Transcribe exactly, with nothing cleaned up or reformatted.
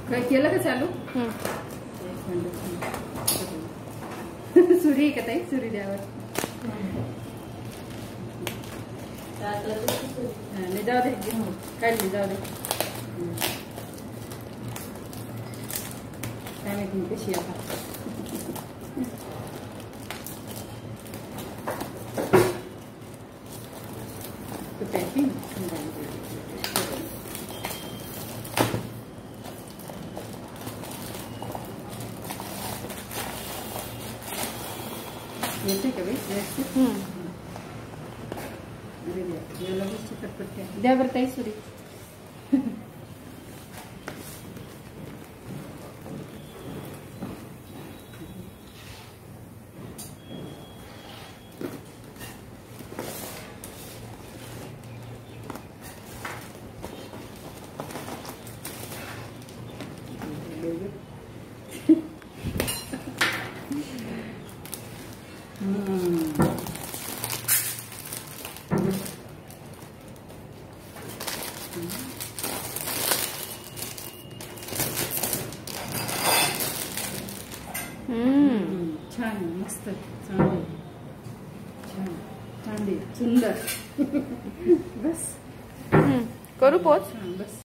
काय केलं का चालू? सुरी का ताई? सुरी द्यावर जाऊ दे, काढली जाऊ दे. काय माहिती कशी आता. पॅकिंग येते का बाई व्यवस्थित? याला चिकटपट्ट्या द्या बरं ताई सुरी. छान मस्त चांगली छान चांगली सुंदर. बस करू पोच. बस.